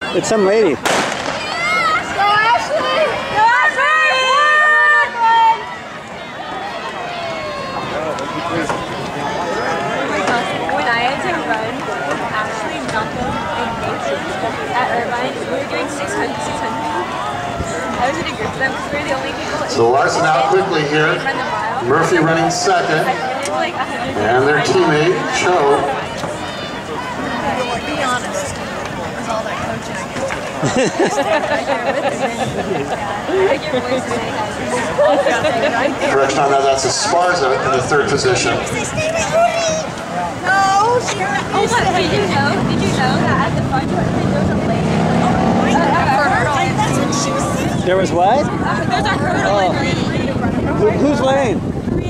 It's some lady. Go Ashley! Go Ashley! When I had to run, Ashley, Malcolm, and Nathan at Irvine, we were doing 600. I was in a group with them because we were the only people. So Larson out quickly here. Murphy running second. And their teammate, Cho. Be honest. With all that coaching. Correction on that, that's Esparza in the third position. No, she did you know that at the front door there was a lane? That's what she was saying. There was what? There's a hurdle in lane. Whose lane?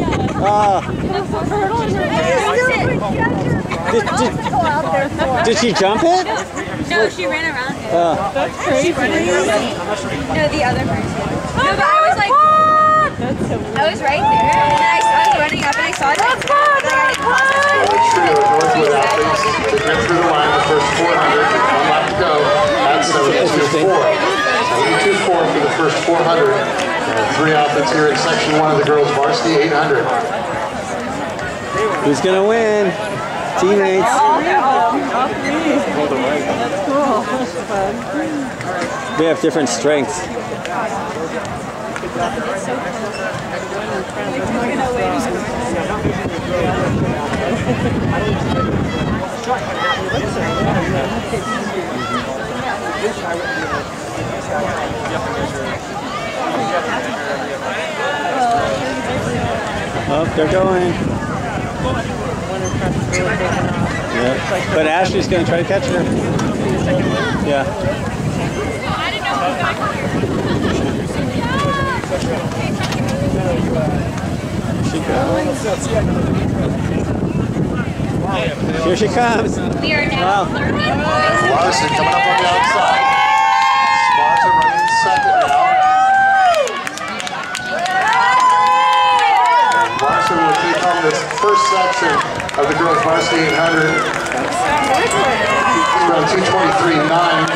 Did she jump it? No, she ran around it. That's crazy. No, the other person. No, but I was like, I was right there, and then I was running up, and I saw that. The trio of Northwood athletes to get through the line the first 400, one lap to go, at 72.4. 72.4 for the first 400. Three athletes here in section 1 of the girls' varsity 800. Who's gonna win? Teammates. That's cool. That's fun. We have different strengths. Oh, they're going. Yeah. But Ashley's going to try to catch her. Yeah. She goes. Here she comes. We are now learning. Larson coming up on the outside. Esparza running second now. And Larson will take on this first section of the girls' varsity 800. Around 2:23.9.